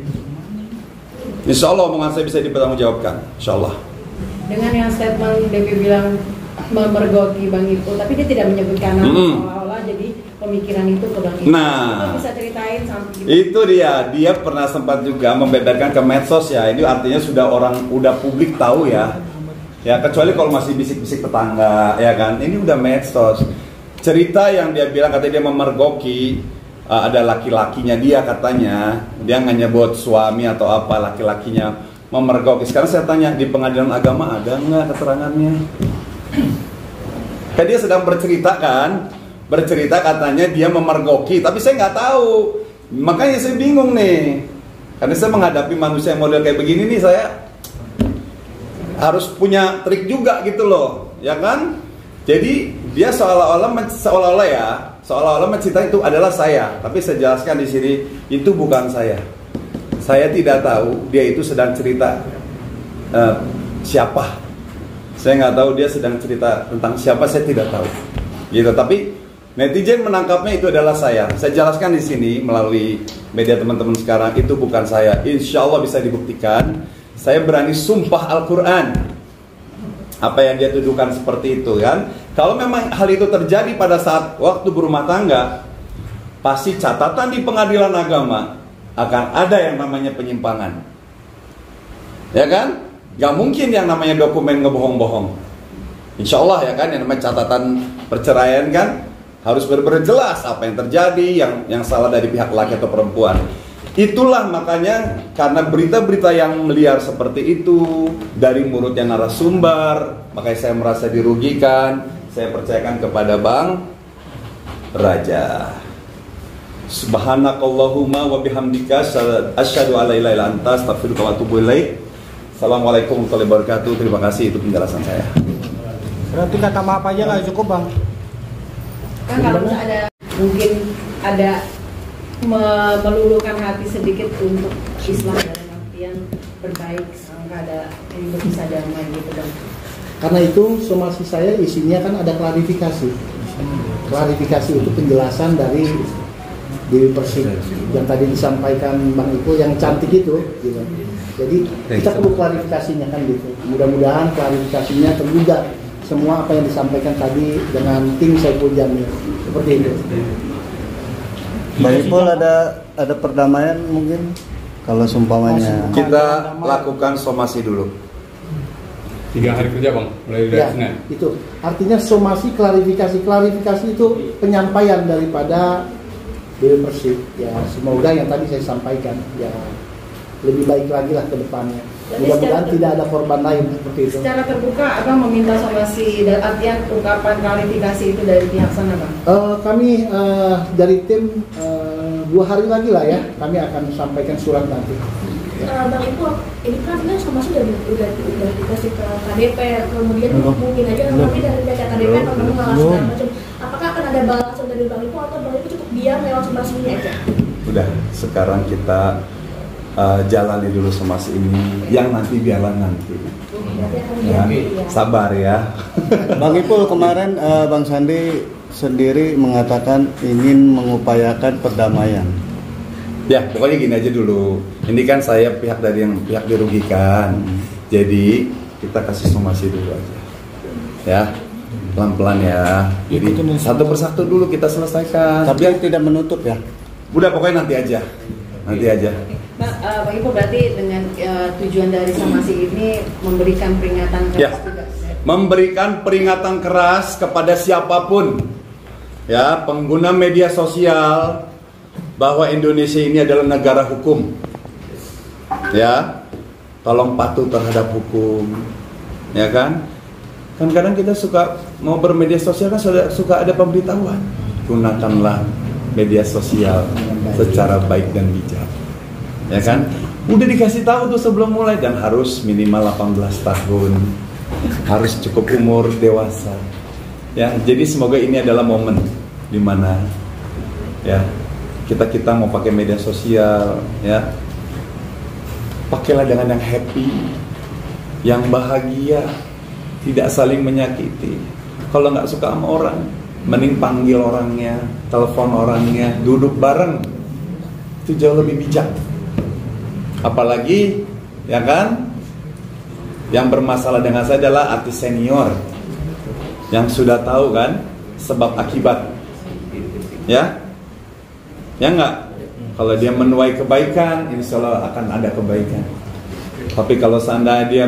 Insya Allah omongan saya bisa dipertanggungjawabkan, Insya Allah. Dengan yang statement DP bilang memergoki Bang Ipul, tapi dia tidak menyebutkan nama, seolah-olah jadi pemikiran itu ke Bang Ipul. Nah, itu bisa ceritain sampai gitu. Itu dia pernah sempat juga membeberkan ke medsos ya. Ini artinya udah publik tahu ya. Ya kecuali kalau masih bisik-bisik tetangga, ya kan. Ini udah medsos. Cerita yang dia bilang katanya dia memergoki, ada laki-lakinya dia katanya, dia nggak nyebut suami atau apa, laki-lakinya memergoki. Sekarang saya tanya, di pengadilan agama ada nggak keterangannya? Kan dia sedang bercerita katanya dia memergoki, tapi saya nggak tahu. Makanya saya bingung nih, karena saya menghadapi manusia yang model kayak begini nih, saya harus punya trik juga gitu loh, ya kan? Jadi dia seolah-olah mencerita itu adalah saya, tapi saya jelaskan di sini itu bukan saya. Saya tidak tahu dia itu sedang cerita siapa. Saya nggak tahu dia sedang cerita tentang siapa, saya tidak tahu. Gitu. Tapi netizen menangkapnya itu adalah saya. Saya jelaskan di sini melalui media teman-teman sekarang itu bukan saya. Insya Allah bisa dibuktikan. Saya berani sumpah Al-Quran. Apa yang dia tuduhkan seperti itu kan. Kalau memang hal itu terjadi pada saat waktu berumah tangga, pasti catatan di pengadilan agama akan ada yang namanya penyimpangan. Ya kan? Gak mungkin yang namanya dokumen ngebohong-bohong. Insya Allah ya kan, yang namanya catatan perceraian kan harus benar-benar jelas apa yang terjadi, yang salah dari pihak laki atau perempuan. Itulah makanya karena berita-berita yang liar seperti itu dari mulutnya narasumber, makanya saya merasa dirugikan. Saya percayakan kepada Bang Raja. Subhanakallahumma wa bihamdika asyhadu an la ilaha illa anta astaghfiruka wa atubu ilaik. Assalamualaikum warahmatullahi wabarakatuh. Terima kasih, itu penjelasan saya. Berarti kata maaf aja nggak cukup, Bang? Kan kalau ada mungkin ada meluluhkan hati sedikit untuk Islam dalam artian berbaik, sampai ada ini bisa damai gitu Bang. Karena itu somasi saya isinya kan ada klarifikasi. Klarifikasi itu penjelasan dari Dewi Persik yang tadi disampaikan Bang Ipul yang cantik itu gitu. Jadi kita perlu klarifikasinya kan gitu. Mudah-mudahan klarifikasinya tergugah semua apa yang disampaikan tadi dengan tim Saiful Jamil. Seperti itu. Bang Ipul ada perdamaian mungkin kalau seumpamanya Kita lakukan somasi dulu. 3 hari kerja Bang, mulai dari Senin. Itu artinya somasi, klarifikasi itu penyampaian daripada Dewi Persik. Ya semoga yang tadi saya sampaikan ya lebih baik lagi lah ke depannya. mudah-mudahan tidak ada korban lain seperti itu. Secara terbuka Abang meminta somasi dan artian ungkapan klarifikasi itu dari pihak sana Bang? Kami dari tim 2 hari lagi lah ya, kami akan sampaikan surat nanti. Bang Ibu, ini kan somasi udah dikasih ke KDP, kemudian mungkin aja nanti dari data KDP atau mengalas segala macam. Apakah akan ada balasan dari Bang Ibu atau Bang Ibu cukup diam lewat somasi ini aja? Udah, sekarang kita jalani dulu somasi ini, yang nanti biarlah nanti. Ya, sabar ya. Bang Ipul, kemarin Bang Sandi sendiri mengatakan ingin mengupayakan perdamaian. Ya, pokoknya gini aja dulu. Ini kan saya pihak dari yang pihak dirugikan. Jadi kita kasih somasi dulu aja. Ya, pelan-pelan ya. Jadi satu persatu dulu kita selesaikan. Tapi tidak menutup ya. Udah, pokoknya nanti aja. Nanti aja. Bang Ibu, berarti dengan tujuan dari somasi ini memberikan peringatan keras Ya. juga. Memberikan peringatan keras kepada siapapun ya, pengguna media sosial, bahwa Indonesia ini adalah negara hukum. Ya. Tolong patuh terhadap hukum. Ya kan? Kan kadang kita suka mau bermedia sosial kan suka ada pemberitahuan. Gunakanlah media sosial secara baik dan bijak. Ya kan? Udah dikasih tahu tuh sebelum mulai, dan harus minimal 18 tahun. Harus cukup umur dewasa. Ya, jadi semoga ini adalah momen di mana ya kita mau pakai media sosial ya. Pakailah dengan yang happy, yang bahagia, tidak saling menyakiti. Kalau nggak suka sama orang, mending panggil orangnya, telepon orangnya, duduk bareng. Itu jauh lebih bijak. Apalagi, ya kan, yang bermasalah dengan saya adalah artis senior yang sudah tahu kan sebab akibat, ya nggak. Kalau dia menuai kebaikan, insya Allah akan ada kebaikan. Tapi kalau seandainya dia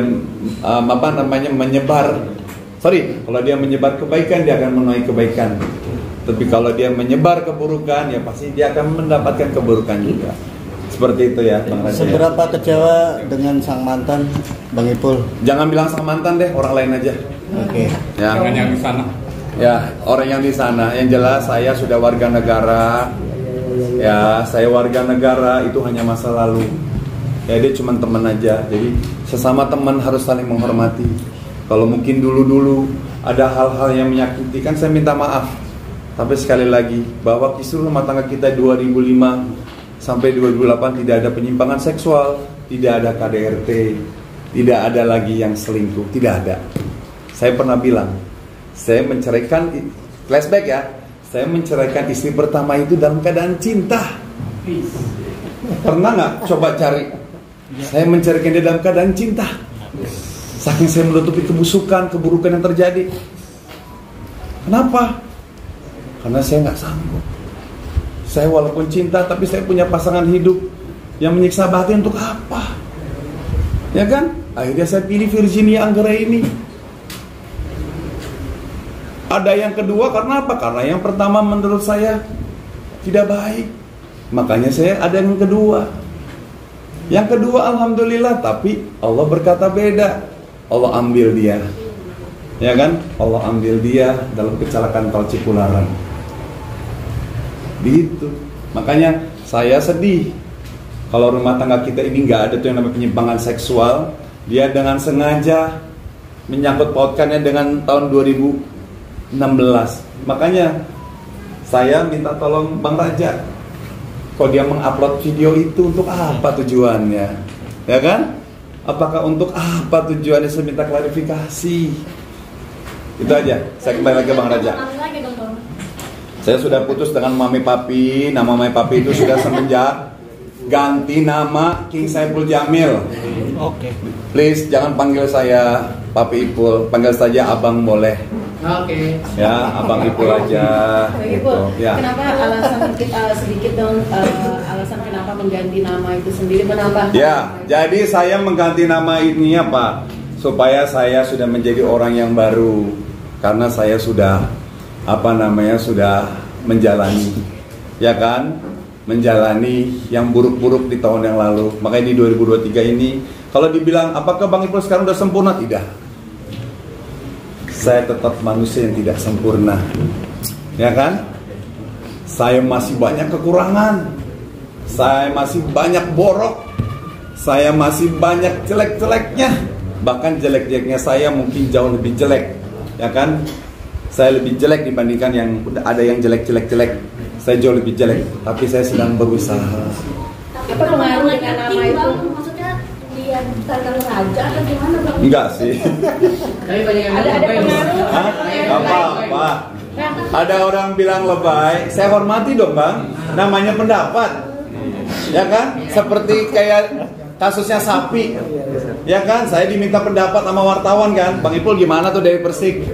kalau dia menyebar kebaikan, dia akan menuai kebaikan. Tapi kalau dia menyebar keburukan, ya pasti dia akan mendapatkan keburukan juga. Seperti itu ya, Bang Raja. Seberapa kecewa dengan sang mantan, Bang Ipul? Jangan bilang sang mantan deh, orang lain aja. Oke. Ya. Jangan yang di sana. Ya, orang yang di sana. Yang jelas saya sudah warga negara. Ya, saya warga negara, itu hanya masa lalu. Ya, dia cuma teman aja. Jadi sesama teman harus saling menghormati. Kalau mungkin dulu ada hal-hal yang menyakiti, kan saya minta maaf. Tapi sekali lagi, bahwa kisruh rumah tangga kita 2005 sampai 2008 tidak ada penyimpangan seksual, tidak ada KDRT, tidak ada lagi yang selingkuh, tidak ada. Saya pernah bilang, saya menceraikan, flashback ya, saya menceraikan istri pertama itu dalam keadaan cinta. Pernah nggak coba cari? Saya menceraikan dia dalam keadaan cinta. Saking saya menutupi keburukan yang terjadi. Kenapa? Karena saya nggak sanggup. Saya walaupun cinta, tapi saya punya pasangan hidup yang menyiksa batin untuk apa? Ya kan? Akhirnya saya pilih Virginia Anggara ini. Ada yang kedua karena apa? Karena yang pertama menurut saya tidak baik. Makanya saya ada yang kedua. Yang kedua alhamdulillah, tapi Allah berkata beda. Allah ambil dia. Ya kan? Allah ambil dia dalam kecelakaan tol Cipularang. Gitu. Makanya saya sedih kalau rumah tangga kita ini nggak ada tuh yang namanya penyimpangan seksual. Dia dengan sengaja menyangkut pautkannya dengan tahun 2016. Makanya saya minta tolong Bang Raja, kalau dia mengupload video itu untuk apa tujuannya, ya kan? Apakah untuk apa tujuannya? Saya minta klarifikasi. Itu aja. Saya kembali lagi ke Bang Raja. Saya sudah putus dengan Mami Papi. Nama Mami Papi itu sudah semenjak ganti nama King Saiful Jamil. Oke. Please jangan panggil saya Papi Ipul, panggil saja Abang boleh. Oke. Ya, Abang Ipul aja. Bang Ipul, Ya. kenapa alasan sedikit dong alasan kenapa mengganti nama itu sendiri, menambah? Ya, jadi saya mengganti nama ini apa? Supaya saya sudah menjadi orang yang baru. Karena saya sudah sudah menjalani, ya kan? Menjalani yang buruk-buruk di tahun yang lalu. Makanya di 2023 ini Kalau dibilang apakah Bang Ipul sekarang udah sempurna? Tidak. Saya tetap manusia yang tidak sempurna. Ya kan? Saya masih banyak kekurangan. Saya masih banyak borok. Saya masih banyak jelek-jeleknya. Bahkan jelek-jeleknya saya mungkin jauh lebih jelek. Ya kan? Saya lebih jelek dibandingkan yang ada yang jelek-jelek-jelek. Saya jauh lebih jelek, tapi saya sedang berusaha. Apa pengaruh dengan nama itu? Maksudnya dia tentang raja atau gimana Bang? Enggak sih. Tapi banyak yang Ada lebay. pengaruh? Hah? Apa-apa. Ada orang bilang lebay, saya hormati dong Bang. Namanya pendapat. Ya kan? Seperti kayak kasusnya sapi. Ya kan? Saya diminta pendapat sama wartawan kan. Bang Ipul gimana tuh dari Persik?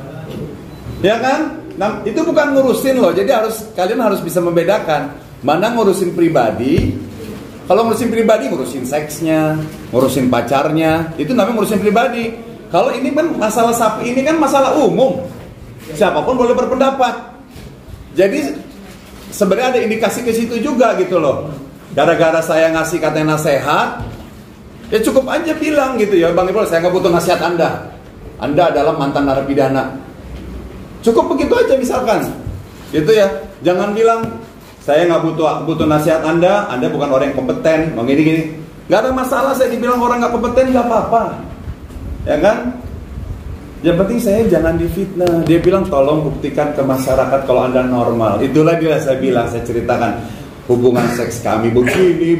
Ya kan? Nah, itu bukan ngurusin loh. Jadi kalian harus bisa membedakan mana ngurusin pribadi. Kalau ngurusin pribadi, ngurusin seksnya, ngurusin pacarnya, itu namanya ngurusin pribadi. Kalau ini kan masalah sapi, ini kan masalah umum. Siapapun boleh berpendapat. Jadi sebenarnya ada indikasi ke situ juga gitu loh. Gara-gara saya ngasih katanya nasihat, ya cukup aja bilang gitu ya, Bang Ipul, saya nggak butuh nasihat Anda. Anda adalah mantan narapidana. Cukup begitu aja misalkan, gitu ya. Jangan bilang saya nggak butuh nasihat Anda bukan orang yang kompeten, bang gini. Nggak ada masalah saya dibilang orang nggak kompeten, nggak apa-apa, ya kan? Yang penting saya jangan difitnah. Dia bilang tolong buktikan ke masyarakat kalau Anda normal. Itulah dia saya bilang, saya ceritakan hubungan seks kami begini.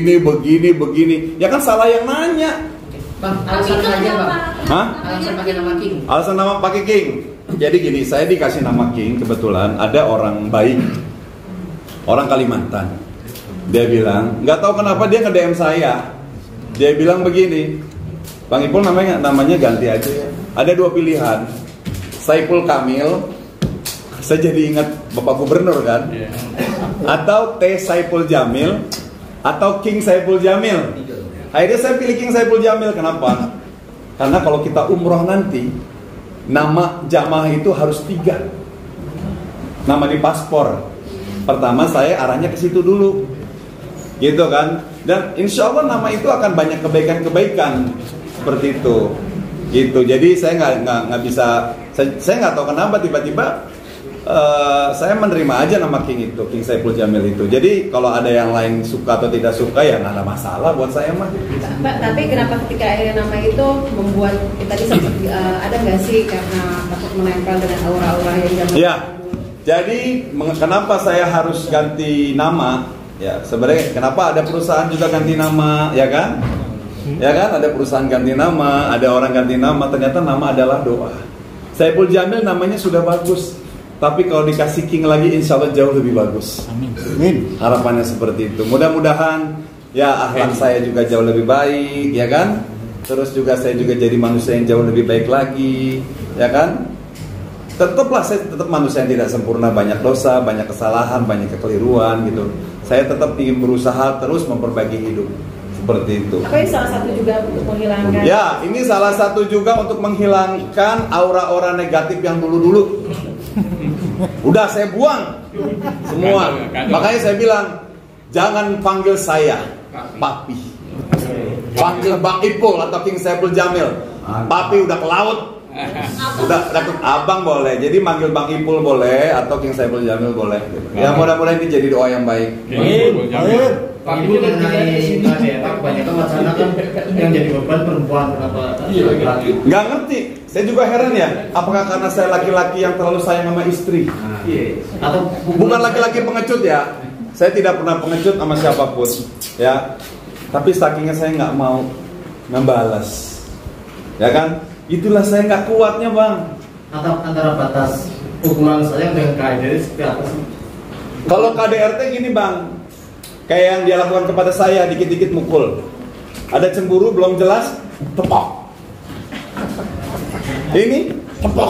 Ya kan salah yang nanya. Bang, alasan aja Bang. Hah? Alasan pakai nama King. Alasan nama pakai King. Jadi gini, saya dikasih nama King kebetulan ada orang baik, orang Kalimantan. Dia bilang, nggak tahu kenapa dia nge-DM saya. Dia bilang begini, Bang Ipul namanya ganti aja ya. Ada dua pilihan, Saipul Kamil, saya jadi ingat Bapak Gubernur kan, atau T. Saipul Jamil, atau King Saipul Jamil. Akhirnya saya pilih King Saipul Jamil. Kenapa? Karena kalau kita umroh nanti, nama jamaah itu harus 3 nama di paspor. Pertama saya arahnya ke situ dulu, gitu kan. Dan insya Allah nama itu akan banyak kebaikan-kebaikan seperti itu, gitu. Jadi saya nggak bisa, saya nggak tahu kenapa tiba-tiba saya menerima aja nama King itu, King Saipul Jamil itu. Jadi kalau ada yang lain suka atau tidak suka ya nggak ada masalah buat saya mah. Mbak, tapi kenapa ketika akhirnya nama itu membuat kita sempat ada nggak sih karena takut menempel dengan aura-aura yang zaman? Ya, jadi kenapa saya harus ganti nama? Ya sebenarnya kenapa ada perusahaan juga ganti nama, ya kan? Ya kan, ada perusahaan ganti nama, ada orang ganti nama. Ternyata nama adalah doa. Saipul Jamil namanya sudah bagus, tapi kalau dikasih King lagi insya Allah jauh lebih bagus. Amin. Harapannya seperti itu. Mudah-mudahan ya akhlak saya juga jauh lebih baik, ya kan? Terus juga saya juga jadi manusia yang jauh lebih baik lagi, ya kan? Tetaplah saya tetap manusia yang tidak sempurna, banyak dosa, banyak kesalahan, banyak kekeliruan gitu. Saya tetap ingin berusaha terus memperbaiki hidup. Seperti itu. Apa ini salah satu juga untuk menghilangkan? Ya, ini salah satu juga untuk menghilangkan aura-aura negatif yang dulu-dulu. Udah saya buang semua. Makanya saya bilang jangan panggil saya Papi. Panggil Bang Ipul atau King Saipul Jamil. Papi udah ke laut. Udah ke abang boleh. Jadi manggil Bang Ipul boleh atau King Saipul Jamil boleh. Ya mudah-mudahan ini jadi doa yang baik. Pak Ibu mengenai KDRT kebanyakan wacana kan yang jadi beban perempuan kenapa laki-laki? Nggak ngerti. Saya juga heran ya. Apakah karena saya laki-laki yang terlalu sayang sama istri? Atau Bukan laki-laki pengecut ya. Saya tidak pernah pengecut sama siapapun. Ya. Tapi sakingnya saya nggak mau membalas. Ya kan? Itulah saya nggak kuatnya bang. atau antara batas ukuran sayang dengan KDRT seperti apa sih? Kalau KDRT gini bang, kayak yang dia lakukan kepada saya, dikit-dikit mukul. Ada cemburu belum jelas, tepok. Ini tepok.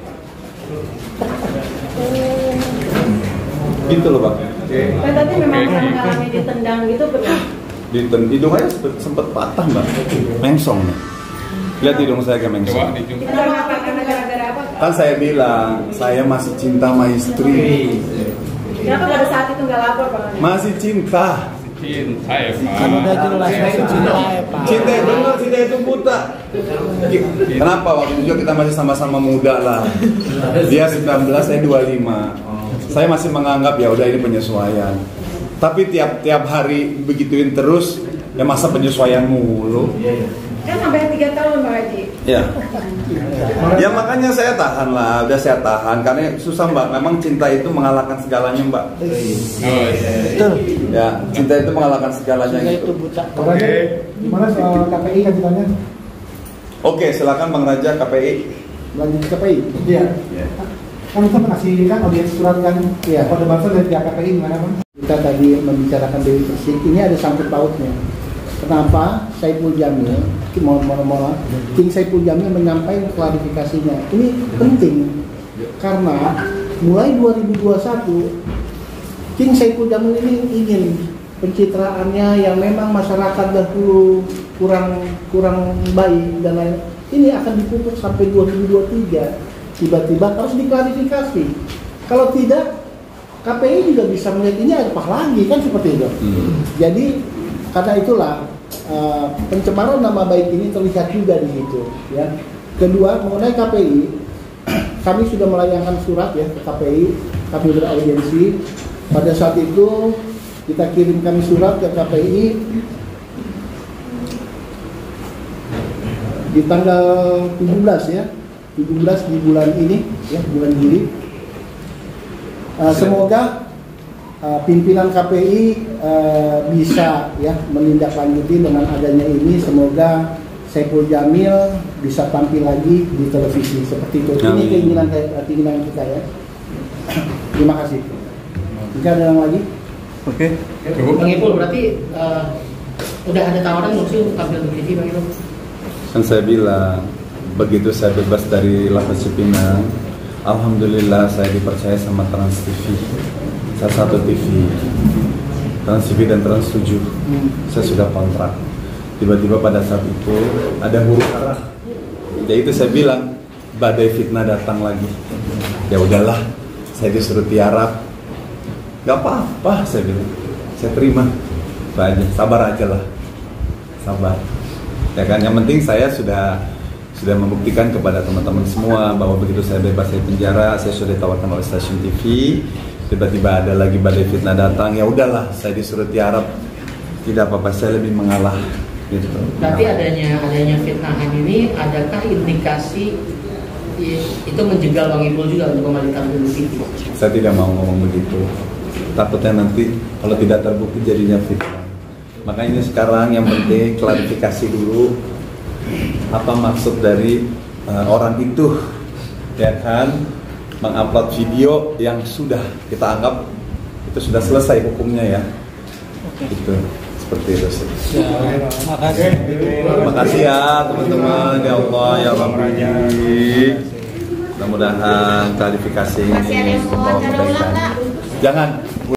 Gitu loh bang. Kan tadi memang pernah mengalami ditendang gitu pernah? Hidung aja sempet patah mbak, mengsong nih. Lihat hidung saya kayak mengsong. Karena gara-gara apa? Kan saya bilang, saya masih cinta sama istri. Kenapa pada saat itu nggak lapor bang? Masih cinta. Cinta ya Pak. Kan udah jelas cinta ya Pak. Cinta benar, cinta itu buta. Kenapa waktu itu kita masih sama-sama muda lah. Dia 19, saya 25. Saya masih menganggap ya udah ini penyesuaian. Tapi tiap hari begituin terus, ya masa penyesuaian mulu. Kan sampai 3 tahun Pak Haji. Ya. Ya makanya saya tahan lah, udah saya tahan karena susah Mbak. Memang cinta itu mengalahkan segalanya Mbak. Betul. Ya, cinta itu mengalahkan segalanya Cinta gitu. itu buta. Oke, gimana soal KPI lanjutannya? Oke, silakan Bang Raja KPI. Lanjut ke KPI. Iya. Kan kita mengasih kan audiens surat kan? Iya. Pada bangsa dari pihak KPI gimana Bang? Kita tadi membicarakan Dewi Persik, ini ada sangkut pautnya. Kenapa Saiful Jamil, King Saiful Jamil menyampaikan klarifikasinya? Ini penting karena mulai 2021 King Saiful Jamil ini ingin pencitraannya yang memang masyarakat dahulu kurang baik dan lain ini akan dipupuk sampai 2023. Tiba-tiba harus diklarifikasi. Kalau tidak, KPI juga bisa melihat ini apa lagi kan seperti itu. Jadi karena itulah pencemaran nama baik ini terlihat juga di situ. Ya. Kedua mengenai KPI, kami sudah melayangkan surat ya ke KPI, kami beraudiensi. Pada saat itu kita kirimkan surat ke KPI di tanggal 17 ya, 17 di bulan ini ya, bulan Juli. Semoga pimpinan KPI bisa ya menindaklanjuti dengan adanya ini. Semoga Saiful Jamil bisa tampil lagi di televisi seperti itu. Ini keinginan kita ya. Terima kasih. Jika ada yang lagi? Oke. Bang Ipul berarti udah ada tawaran nggak sih untuk tampil di TV Bang Ipul? Kan saya bilang begitu saya bebas dari Lapas Cipinang, alhamdulillah saya dipercaya sama Trans TV, salah satu TV, Trans TV dan Trans 7. Saya sudah kontrak. Tiba-tiba pada saat itu ada huru hara. Ya itu saya bilang badai fitnah datang lagi. Ya udahlah, saya disuruh tiarap. Gak apa-apa saya bilang, saya terima. Sabar aja lah, sabar. Ya kan, yang penting saya sudah membuktikan kepada teman-teman semua bahwa begitu saya bebas dari penjara, saya sudah ditawarkan oleh stasiun TV. Tiba-tiba ada lagi badai fitnah datang, ya udahlah, saya disuruh tiarap. Tidak apa-apa, saya lebih mengalah. Gitu. Berarti adanya fitnahan ini, adakah indikasi itu menjegal Bang Ipul juga untuk kembali tampil di TV? Saya tidak mau ngomong begitu. Takutnya nanti kalau tidak terbukti jadinya fitnah. Makanya sekarang yang penting klarifikasi dulu apa maksud dari orang itu, ya kan, mengupload video yang sudah kita anggap itu sudah selesai hukumnya ya. Itu seperti itu sih. Makasih ya teman-teman, ya Allah ya Rabbi. Mudah-mudahan klarifikasi ini membawa kebaikan. Jangan